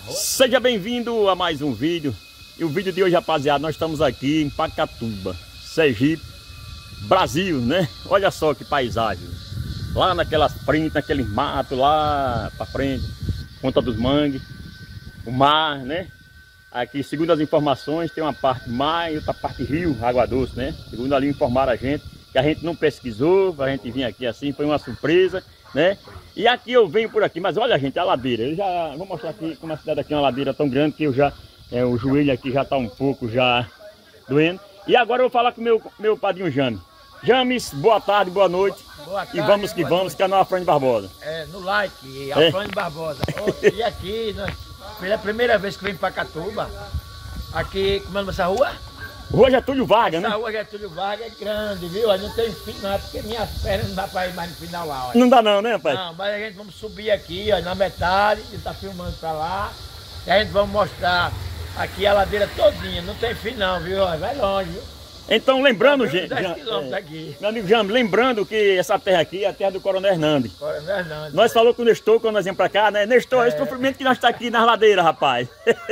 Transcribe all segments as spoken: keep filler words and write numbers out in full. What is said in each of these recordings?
Seja bem-vindo a mais um vídeo. E o vídeo de hoje, rapaziada, nós estamos aqui em Pacatuba, Sergipe, Brasil, né? Olha só que paisagem. Lá naquelas frentes, naquele mato lá pra frente, Ponta dos Mangues, o mar, né? Aqui, segundo as informações, tem uma parte mar e outra parte rio, água doce, né? Segundo ali informaram a gente, que a gente não pesquisou, a gente vir aqui assim, foi uma surpresa, né? E aqui eu venho por aqui, mas olha, gente, a ladeira. Eu já vou mostrar aqui como a cidade aqui é uma ladeira tão grande que eu já, é, o joelho aqui já tá um pouco já doendo. E agora eu vou falar com o meu, meu padrinho James. James, boa tarde, boa noite. Boa tarde, e vamos que vamos, noite. Canal Afrânio Barbosa. É, no like, Afrânio é. Barbosa. Oh, e aqui, né, pela primeira vez que vim para Pacatuba, aqui, como é essa rua? Rua Getúlio Vargas, né? Essa rua Getúlio Vargas é grande, viu? Não tem fim não, porque minhas pernas não dá para ir mais no final lá, olha. Não dá não, né, pai? Não, mas a gente vamos subir aqui, ó, na metade, ele tá filmando para lá, e a gente vai mostrar aqui a ladeira todinha, não tem fim não, viu? Vai longe, viu? Então, lembrando, gente, dez quilômetros daqui. Meu amigo James, lembrando que essa terra aqui é a terra do Coronel Hernandes. Coronel Hernandes. Nós falou com o Nestor quando nós viemos pra cá, né? Nestor, é esse sofrimento que nós está aqui nas ladeiras, rapaz.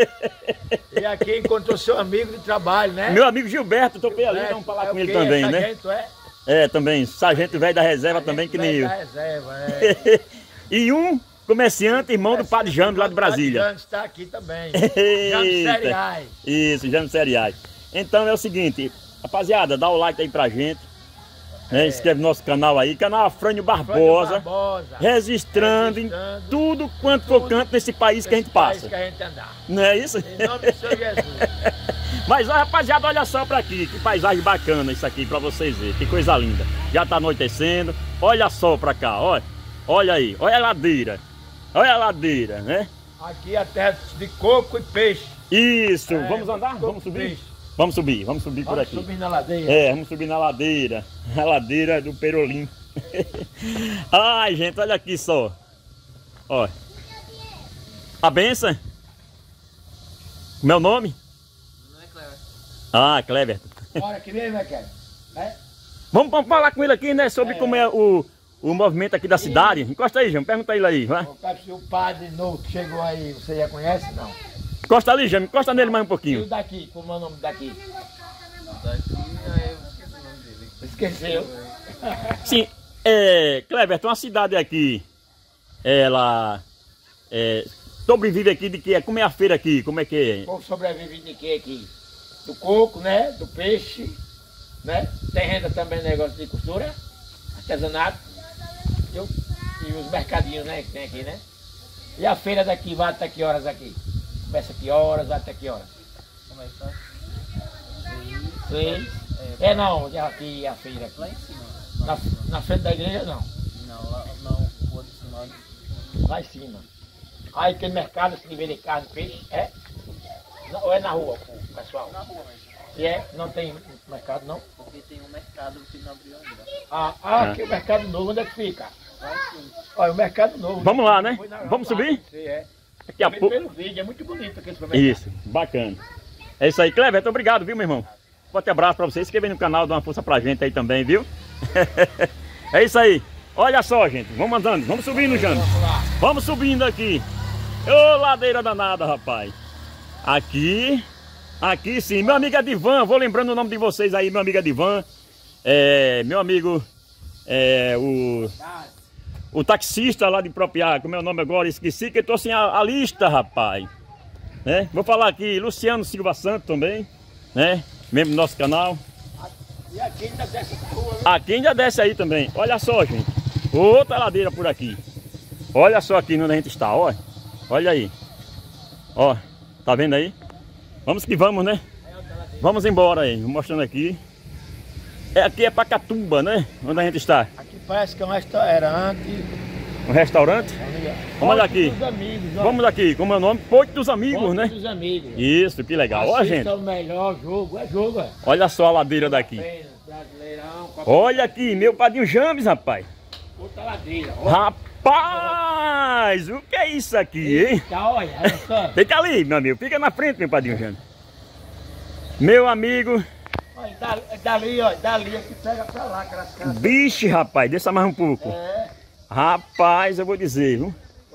E aqui encontrou seu amigo de trabalho, né? Meu amigo Gilberto, topei ali, vamos falar é com ele quê? também, é né? Sargento, é? É, também, sargento velho da reserva Sargento também, que nem eu. Da reserva, é. E um comerciante, irmão do Padre James, lá de Brasília. O Padre James está aqui também. James Cereais. Isso, James Cereais. Então é o seguinte, rapaziada, dá o like aí pra gente. Né? É. Inscreve no nosso canal aí, canal Afrânio Barbosa, Barbosa registrando, registrando em tudo quanto for canto nesse país que a gente passa. Que a gente andar. Não é isso? Em nome do Senhor Jesus. Mas ó, rapaziada, olha só pra aqui, que paisagem bacana isso aqui pra vocês verem, que coisa linda. Já tá anoitecendo, olha só pra cá, olha, olha aí, olha a ladeira, olha a ladeira, né? Aqui é a terra de coco e peixe. Isso, é, vamos andar? Vamos subir? Peixe. Vamos subir, vamos subir vamos por aqui. Vamos subir na ladeira. É, vamos subir na ladeira. A ladeira do Perolim. Ai, gente, olha aqui só. Ó. A benção? Meu nome? Não é Cleber. Ah, Cleber. Bora aqui mesmo, é Cleber. É? Vamos, vamos falar com ele aqui, né? Sobre é. como é o, o movimento aqui da cidade. Encosta aí, James. Pergunta ele aí, vai. O padre novo que chegou aí, você já conhece, não? Encosta ali, James. Encosta nele mais um pouquinho. E o daqui? Como é o nome daqui? Daqui, aí eu esqueci o nome dele. Esqueceu? Sim, é, Cleber, tem uma cidade aqui, ela é, sobrevive aqui de que? Como é a feira aqui? Como é que é? O povo sobrevive de que aqui? Do coco, né? Do peixe, né? Tem renda também negócio de costura, artesanato, eu, e os mercadinhos, né? Que tem aqui, né? E a feira daqui vai até que horas aqui? Começa que horas, vai até que horas? Começa Seis. É, é não, aqui a feira aqui. Lá em cima. Na, na frente da igreja não. Não, lá não, rua de cima. Lá em cima. Aí aquele mercado que vende carne, peixe, é? Ou é na rua, pessoal? Na rua mesmo. E é? Não tem mercado não? Porque tem um mercado que não abriu ainda. Ah, ah aqui o mercado novo, onde é que fica? Lá em cima. Olha, o mercado novo. Vamos lá, né? Na, Vamos subir? Sim, é. Daqui a pouco. Pelo vídeo, é muito bonito aquele supermercado. Isso, bacana. É isso aí, Cleber, muito obrigado, viu, meu irmão? Forte abraço pra vocês, que vem no canal, dá uma força pra gente aí também, viu? É isso aí. Olha só, gente, vamos andando, vamos subindo, James. Vamos subindo aqui. Ô, ladeira danada, rapaz. Aqui, aqui sim. Meu amigo Edivan, vou lembrando o nome de vocês aí, meu amigo Edivan. É, meu amigo, é, o... O taxista lá de Propriá, como é o nome agora, esqueci, que eu tô assim a, a lista, rapaz. Né? Vou falar aqui, Luciano Silva Santos também, né? Membro do nosso canal. E aqui ainda desce essa rua, né? Aqui ainda desce aí também. Olha só, gente. Outra ladeira por aqui. Olha só aqui onde a gente está, ó. Olha aí. Ó, tá vendo aí? Vamos que vamos, né? Vamos embora aí, mostrando aqui. É, aqui é Pacatuba, né? Onde a gente está. Aqui parece que é um restaurante. Um restaurante? Vamos aqui. Dos amigos, Vamos aqui, como é o nome? Porto dos Amigos, Porto né? dos Amigos. Isso, que legal. Ó, gente. É o melhor jogo, é jogo, é. Olha só a ladeira daqui. Brasileirão, olha aqui, meu padrinho James, rapaz. Outra ladeira. Rapaz, o que é isso aqui, hein? Eita, olha, olha só. Fica ali, meu amigo. Fica na frente, meu padrinho James. Meu amigo. Olha, dali, dali, ó, dali aqui pega pra lá, aquelas casas. Vixe, rapaz, desça mais um pouco. É. Rapaz, eu vou dizer, viu?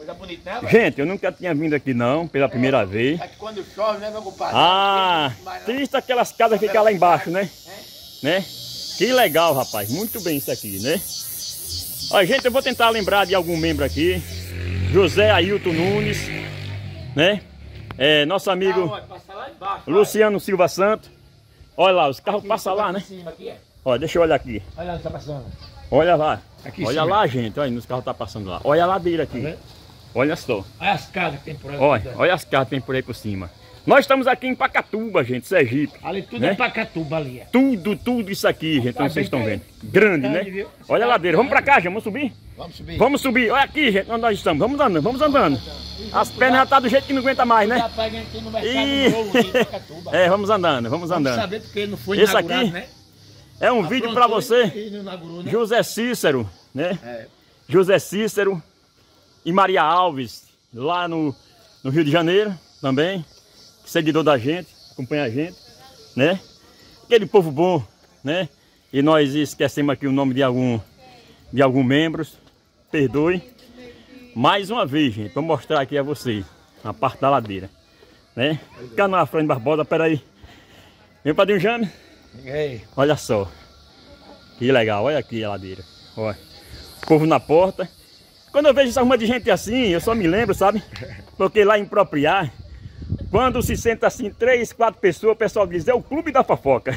coisa bonita, né, velho? Gente, eu nunca tinha vindo aqui não, pela primeira vez. Aqui quando chove, né, meu compadre? Ah, triste aquelas casas que ficam lá embaixo, né? É? Né? Que legal, rapaz. Muito bem isso aqui, né? Ó, gente, eu vou tentar lembrar de algum membro aqui. José Ailton Nunes, né? É, nosso amigo Ah, olha, passa lá embaixo, Luciano Silva Santos. Olha lá, os carros passam lá, né? Cima, aqui, é. Ó, deixa eu olhar aqui. Olha onde tá passando. Olha lá. Aqui em Olha cima. lá, gente. Olha, nos carros tá passando lá. Olha a ladeira aqui. vendo? Olha só. Olha as casas que tem por aí. Olha, olha as casas que tem por aí por cima. Nós estamos aqui em Pacatuba, gente, Sergipe. Ali tudo né? é Pacatuba ali. É. Tudo, tudo isso aqui, gente, como Tá vocês bem estão grande. vendo. Grande, Grande, né? viu? Olha a ladeira. Vamos pra cá, gente. Vamos subir? Vamos subir. Vamos subir. Olha aqui, gente, onde nós estamos. Vamos andando, vamos andando. As pernas já estão do jeito que não aguenta mais, né? Já pega aqui no mercado Ih. novo aqui em Pacatuba. É, vamos andando, vamos Vamos andando. saber porque ele não foi Esse inaugurado, aqui né? É um vídeo pra Aprontou você, e não inaugurou, né? José Cícero, né? É. José Cícero e Maria Alves, lá no, no Rio de Janeiro também, seguidor da gente, acompanha a gente, né? Aquele povo bom, né? E nós esquecemos aqui o nome de algum, de algum membros, perdoe. Mais uma vez, gente, para mostrar aqui a vocês, a parte da ladeira, né? Canoa Frânio Barbosa, peraí. Vem, Padrinho Jame. Ei. Olha só. Que legal, olha aqui a ladeira. Olha. Povo na porta. Quando eu vejo essa ruma de gente assim, eu só me lembro, sabe? Porque lá em Propriar, quando se senta assim, três, quatro pessoas, o pessoal diz, é o clube da fofoca.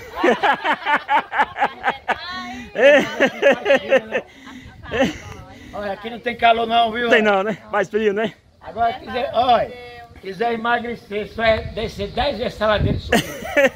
É. Olha, aqui não tem calor não, viu? Tem não, né? Faz frio, né? Agora, quiser, olha, quiser emagrecer, só é descer dez vezes a ladeira e subir.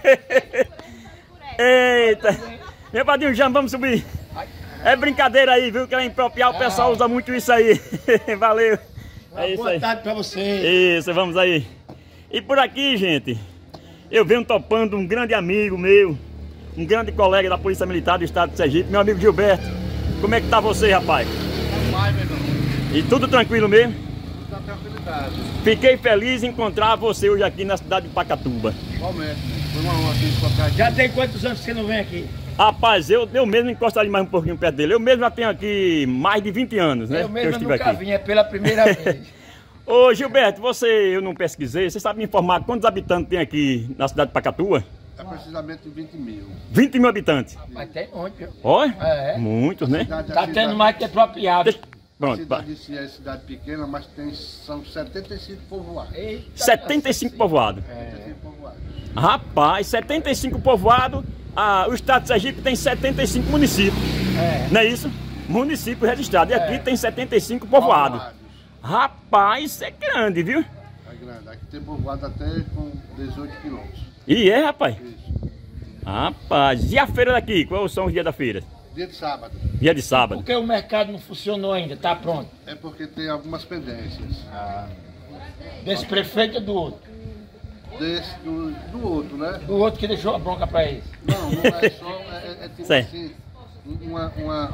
Eita! Meu Padrinho Jame, vamos subir. É brincadeira aí, viu? Que lá em Propriar o pessoal usa muito isso aí. Valeu. É isso Boa aí. tarde pra você. Isso, vamos aí. E por aqui, gente, eu venho topando um grande amigo meu, um grande colega da Polícia Militar do Estado de Sergipe, meu amigo Gilberto. Como é que tá você, rapaz? Vai, meu irmão. E tudo tranquilo mesmo? Tudo na tranquilidade. Fiquei feliz em encontrar você hoje aqui na cidade de Pacatuba. Igualmente. Foi uma honra aqui encontrar. Já tem quantos anos que você não vem aqui? Rapaz, eu, eu mesmo encostaria mais um pouquinho perto dele. Eu mesmo já tenho aqui mais de vinte anos, né? Eu que mesmo estive nunca aqui. vim, é pela primeira vez. Ô Gilberto, você, eu não pesquisei, você sabe me informar quantos habitantes tem aqui na cidade de Pacatuba? É precisamente vinte mil. vinte mil habitantes. Mas tem muito, viu? Olha, É. muitos, né? Cidade- a Tá cidade- tendo mais que apropriado. Deixa- A Pronto, pá. cidade em si é cidade pequena, mas tem, são setenta e cinco povoados. Eita, setenta e cinco povoados. setenta e cinco povoados. Rapaz, setenta e cinco povoados, ah, o estado de Sergipe tem setenta e cinco municípios, É. não é isso? Municípios registrados. E aqui É. tem setenta e cinco povoados. Povoados. Rapaz, isso é grande, viu? É grande. Aqui tem povoado até com dezoito quilômetros. E é, rapaz. Isso. Rapaz, e a feira daqui? Quais são os dias da feira? Dia de sábado. Dia de sábado. Porque o mercado não funcionou ainda, tá pronto. É porque tem algumas pendências. Desse prefeito e do outro. Desse, do, do outro, né? Do outro que deixou a bronca pra eles. Não, não é só. É, é tipo Certo. assim. Uma. uma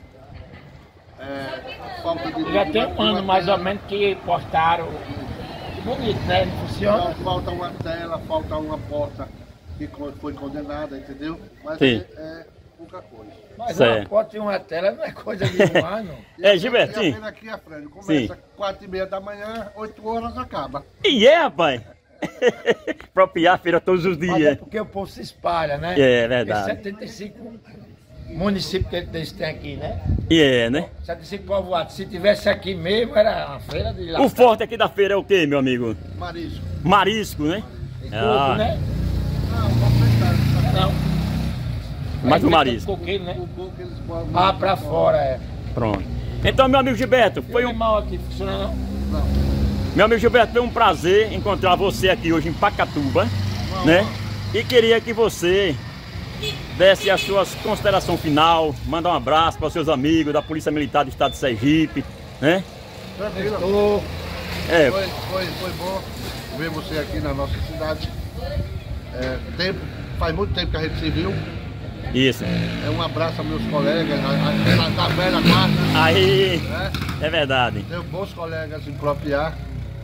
é, falta de. Já de tem uma- um ano uma mais tela. ou menos que postaram. Que bonito, né? Não funciona. Não, falta uma tela, falta uma porta que co- foi condenada, entendeu? Mas Sim. é, é pouca coisa. Mas Certo. uma foto e uma tela não é coisa de um ano. E É, a- Gilbertinho. E a feira aqui à frente começa Sim. quatro e meia da manhã, oito horas acaba. E é, rapaz. Propriar a feira todos os Mas é dias. porque o povo se espalha, né? É verdade. Tem setenta e cinco municípios que eles têm aqui, né? E é, né? setenta e cinco povoados. Se tivesse aqui mesmo, era uma feira de lá. O forte aqui da feira é o quê, meu amigo? Marisco. Marisco, né? Tudo, Ah, né? Não, completado. Não. Mas o Aí marisco. tem coqueiro, né? O coco eles botam. Ah, pra fora, é. Pronto. Então, meu amigo Gilberto, foi Foi um, um mal aqui, funciona não? Não. meu amigo Gilberto, foi um prazer encontrar você aqui hoje em Pacatuba, né? E queria que você desse as suas considerações final, mandar um abraço para os seus amigos da Polícia Militar do Estado de Sergipe, né? Tranquilo. Tô. É, Foi, foi, foi bom ver você aqui na nossa cidade. É, tempo, faz muito tempo que a gente se viu. isso. É um abraço aos meus colegas, a, a, da velha guarda, Aí, né? é verdade. Tenho bons colegas em Propriar.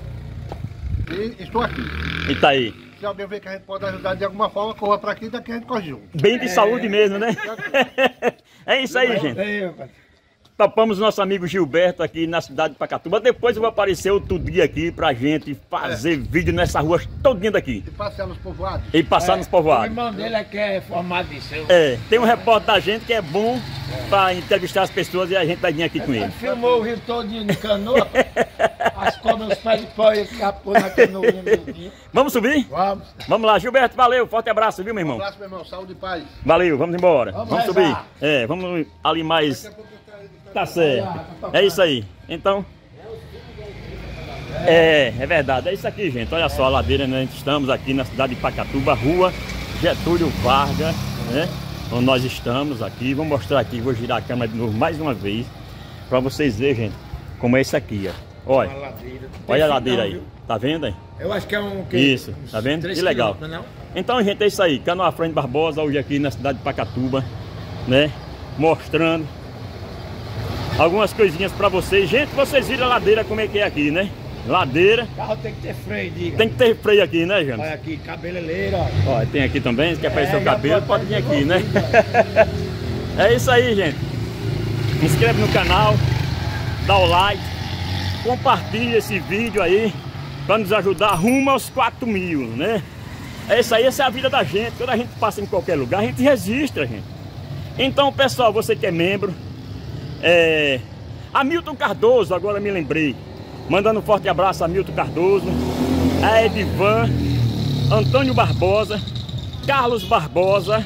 E estou aqui. E tá aí. Se alguém ver que a gente pode ajudar de alguma forma, corra para aqui, daqui a gente corre junto. Bem de saúde mesmo, né? É isso aí, gente. Ei, rapaz. topamos o nosso amigo Gilberto aqui na cidade de Pacatuba. Depois eu vou aparecer outro dia aqui pra gente fazer é. vídeo nessa rua todinha daqui. E passear nos povoados. E passar é, nos povoados. O irmão dele é que é formado em seu. É, tem um repórter da gente que é bom é. pra entrevistar as pessoas e a gente vai vir aqui com ele. Filmou o rio todinho de canoa, as cobras, os pés de pau e escapou na canoinha do dia. Vamos subir? Vamos. Vamos lá, Gilberto, valeu, forte abraço, viu, meu irmão? Um abraço, meu irmão, saúde e paz. Valeu, vamos embora. Vamos, vamos subir. É, vamos ali mais... Tá certo. É isso aí. Então... É, é verdade. É isso aqui, gente. Olha só a ladeira, né? Estamos aqui na cidade de Pacatuba, rua Getúlio Vargas, né? Onde nós estamos aqui. Vou mostrar aqui, vou girar a câmera de novo mais uma vez. Pra vocês verem, gente, como é isso aqui, ó. Olha. Olha a ladeira aí. Tá vendo aí? Eu acho que é um... Isso, tá vendo? Que legal. Então, gente, é isso aí. Canoa Afrânio Barbosa, hoje aqui na cidade de Pacatuba, né? Mostrando algumas coisinhas pra vocês. Gente, vocês viram a ladeira como é que é aqui, né? Ladeira. O carro tem que ter freio, diga. Tem que ter freio aqui, né, James? Olha aqui, cabeleireira, ó. Ó, tem aqui também, se quer aparecer é, o cabelo, pode vir aqui, né? É isso aí, gente. Se inscreve no canal, dá o like, compartilha esse vídeo aí pra nos ajudar rumo aos quatro mil, né? É isso aí, essa é a vida da gente. Quando a gente passa em qualquer lugar, a gente registra, gente. Então, pessoal, você que é membro, é... Hamilton Cardoso, agora me lembrei. Mandando um forte abraço a Hamilton Cardoso, a Edivan, Antônio Barbosa, Carlos Barbosa,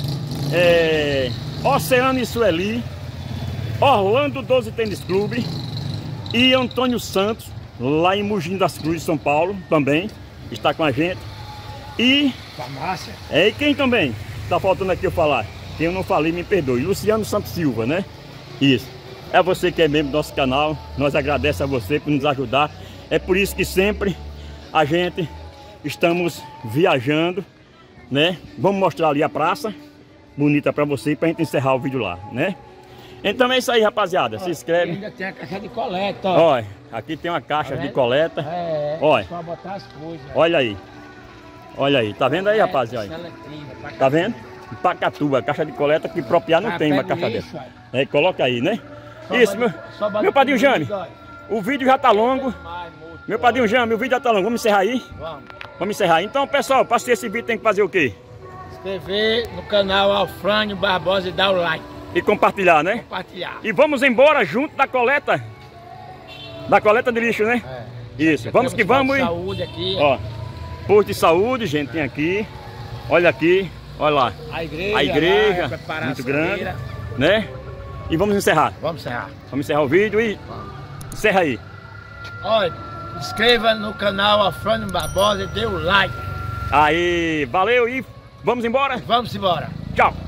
é... Oceano e Sueli, Orlando doze Tênis Clube e Antônio Santos, lá em Mogi das Cruzes, São Paulo, também está com a gente. E... Farmácia. É, e quem também? Tá faltando aqui eu falar. Quem eu não falei, me perdoe. Luciano Santos Silva, né? Isso. É você que é membro do nosso canal. Nós agradecemos a você por nos ajudar. É por isso que sempre a gente estamos viajando, né? Vamos mostrar ali a praça bonita pra você, pra gente encerrar o vídeo lá, né? Então é isso aí, rapaziada. Se inscreve. Ainda tem a caixa de coleta, ó. Olha, aqui tem uma caixa tá de coleta. É, olha. Só botar as coisas. Olha aí. Olha aí. Tá vendo aí, rapaziada? Tá vendo? Pacatuba, caixa de coleta que propriar não ah, tem uma caixa dessa. É, coloca aí, né? Só Isso, meu, meu padrinho Jame. O vídeo já tá longo. Meu padrinho Jame, o vídeo já tá longo. Vamos encerrar aí? Vamos. Vamos encerrar. Então, pessoal, para assistir esse vídeo tem que fazer o quê? Inscrever no canal Afrânio Barbosa e dar o like. E compartilhar, né? Compartilhar. E vamos embora junto da coleta. Da coleta de lixo, né? É. Isso. Vamos que vamos. Saúde aqui. Ó, posto de saúde, gente, tem aqui. Olha aqui. Olha lá. A igreja. A igreja. Lá, muito grande. Né? E vamos encerrar. Vamos encerrar. Vamos encerrar o vídeo e vamos. Encerra aí. Olha, inscreva no canal Afrânio Barbosa e dê o like. Aí, valeu e vamos embora? Vamos embora. Tchau.